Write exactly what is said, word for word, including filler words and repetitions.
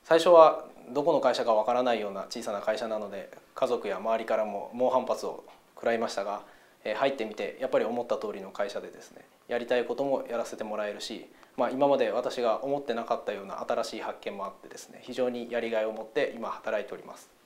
最初はどこの会社かわからないような小さな会社なので、家族や周りからも猛反発を食らいましたが、えー、入ってみてやっぱり思った通りの会社でですね、やりたいこともやらせてもらえるし、まあ、今まで私が思ってなかったような新しい発見もあってですね、非常にやりがいを持って今働いております。